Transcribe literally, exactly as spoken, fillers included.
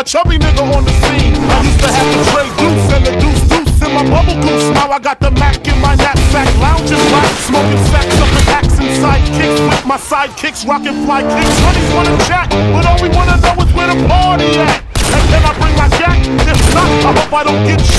a chubby nigga on the scene. I used to have the Trey Deuce and the Deuce Deuce in my bubble goose. Now I got the Mac in my knapsack, lounging black, smoking sacks up and axing sidekicks with my sidekicks, rocking fly kicks. Honeys wanna chat, but all we wanna know is where the party at. And can I bring my jack? If not, I hope I don't get